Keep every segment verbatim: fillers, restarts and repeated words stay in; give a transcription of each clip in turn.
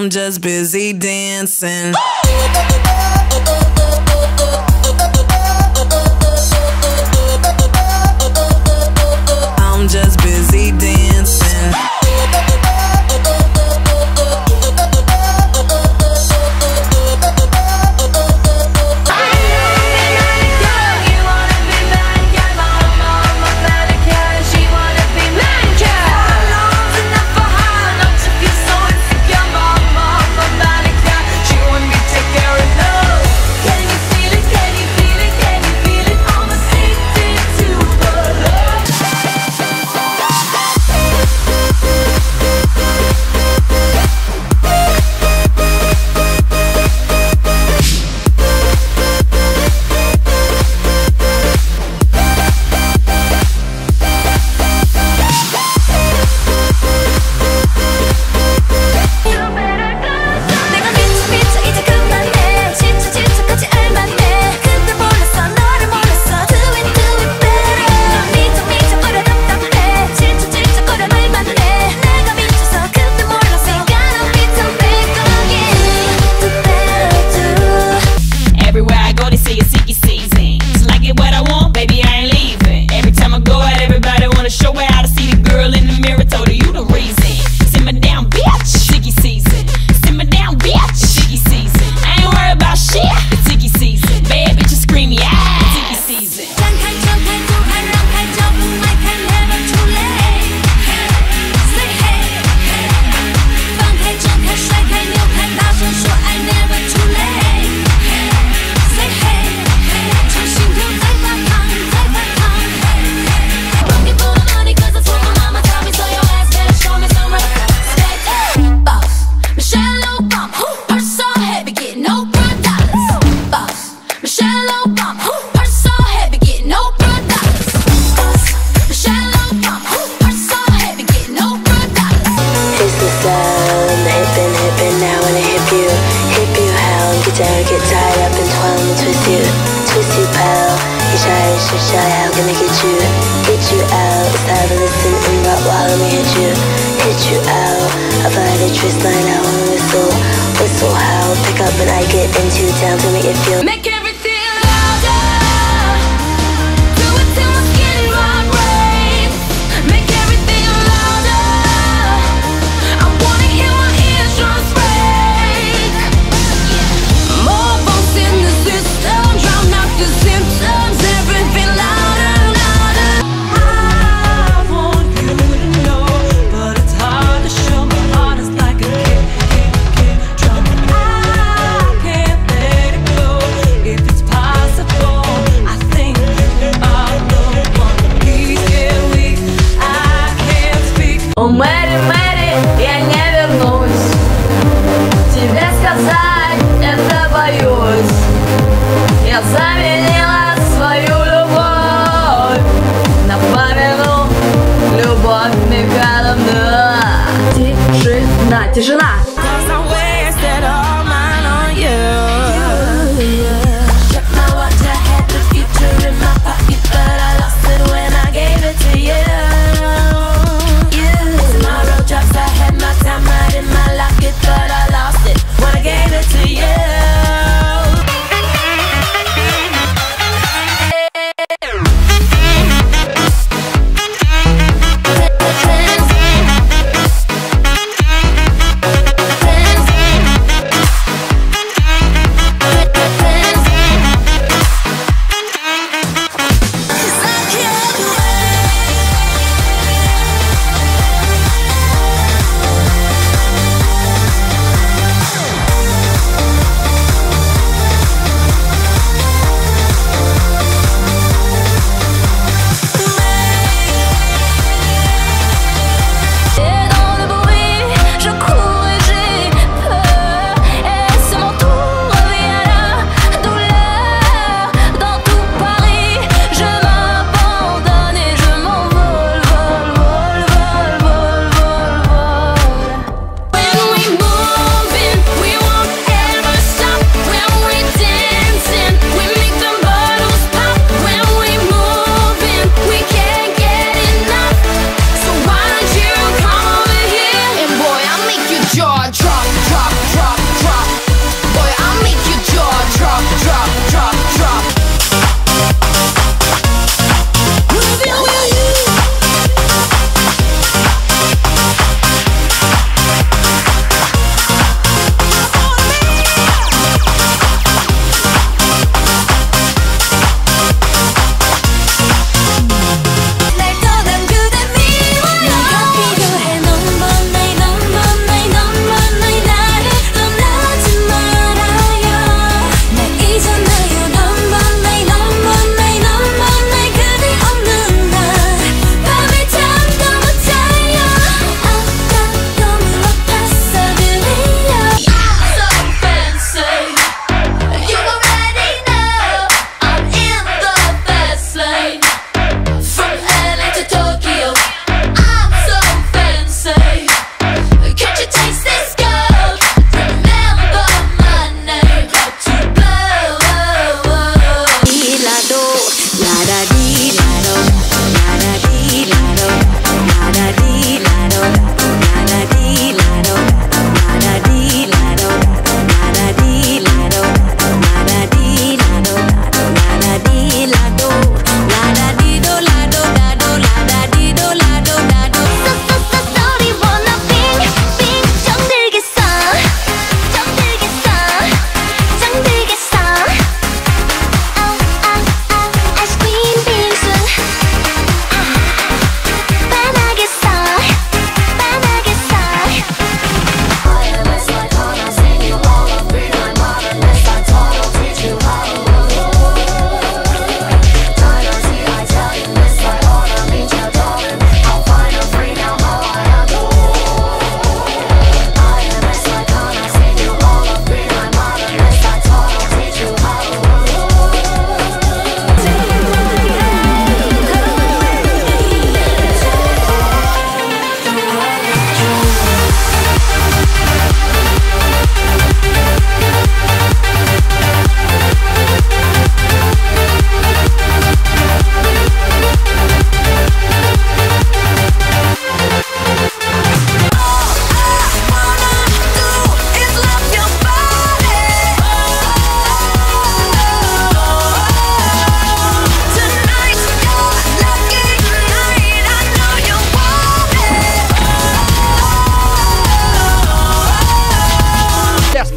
I'm just busy dancing. I'm just busy dancing. Тишина!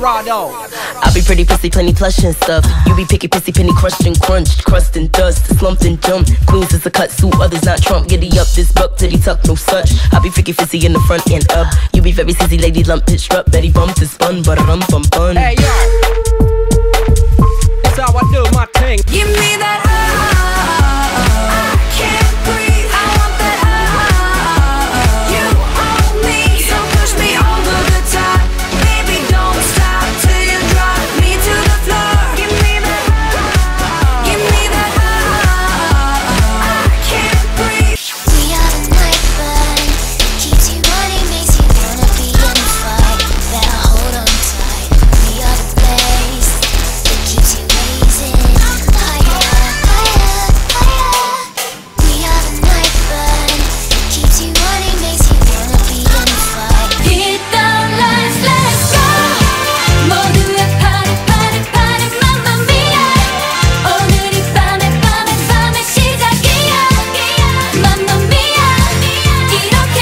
Desperado. I be pretty pussy, plenty plush and stuff. You be picky, pissy, penny crushed and crunched, crust and dust, slumped and jumped. Queens is a cut suit, others not Trump. Giddy up this buck, titty tuck, no such. I be freaky, fizzy in the front and up. You be very sissy, lady lump, pitch up, Betty bump to spun, but rum bum bun. Hey yo, that's how I do my thing. Give me that ah, I can't breathe. I want that ah, you own me, so push me over the top. Baby, don't stop till you drop me to the floor. Give me that ah, give me that ah, I can't breathe. We are the night fun, keeps you running, makes you wanna be in a fight. Better hold on tight. We are the place that keeps you raising higher, higher, higher. We are the night fun, keeps you running, makes you wanna be in a fight. Hit the lights, let's go. 모두의 party, party, party, mamma mia. 오늘이 밤에, 밤에, 밤에 시작이야. Mamma mia. 이렇게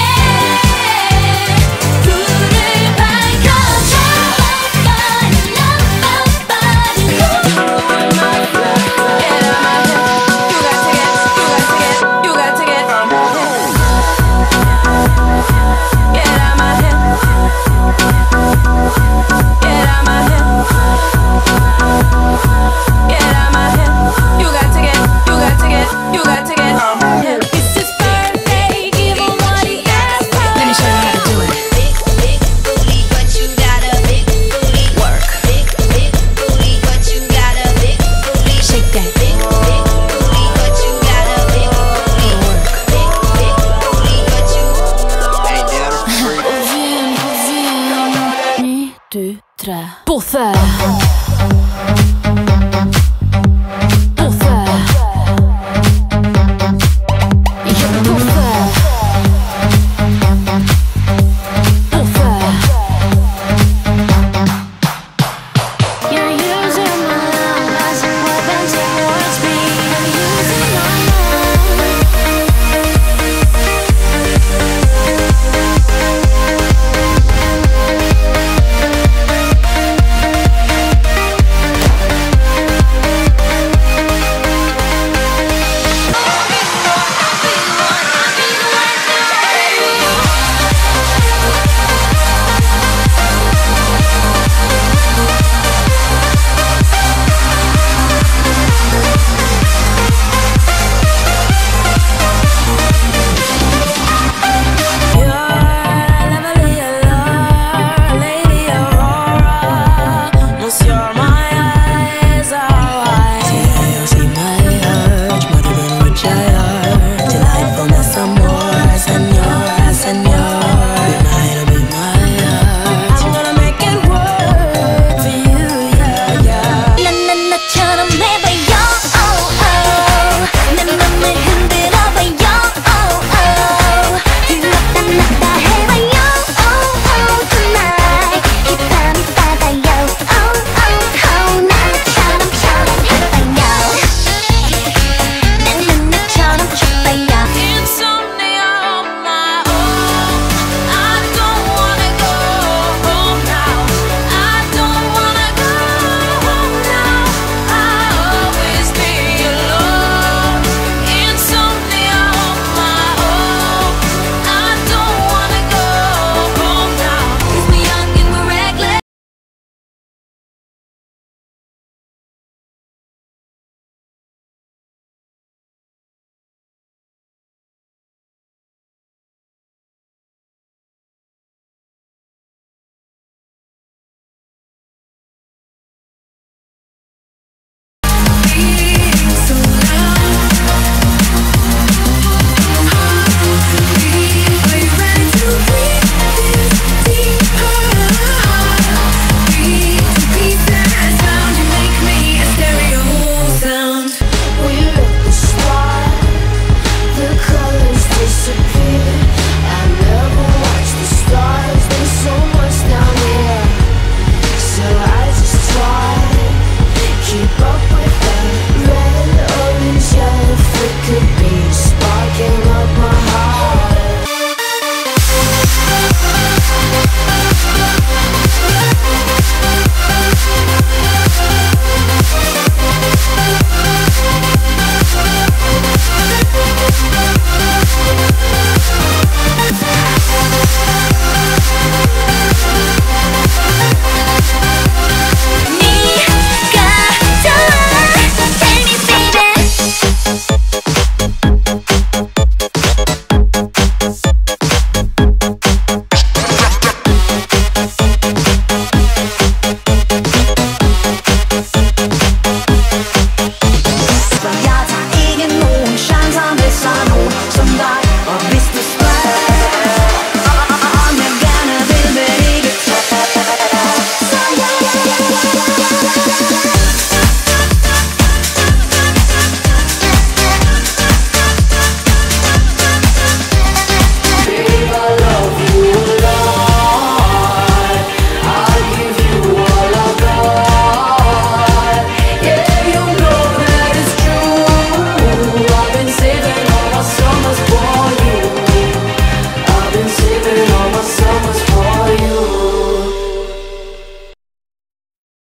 불을 밝혀줘. Body, love, body, You got to get, you got to get, you got to get. Get out my head. Get out my head. Get out my head. You got to get, you got to get, you got to get. It's his birthday, give him what he asked for. Let me show you how to do it. Big, big booty, but you got a big booty. Work. Big, big booty, but you got a big booty. Shake that. Big, big booty, but you got a big booty. Big, big booty, but you. Viens, viens, un, deux, trois. Pour faire.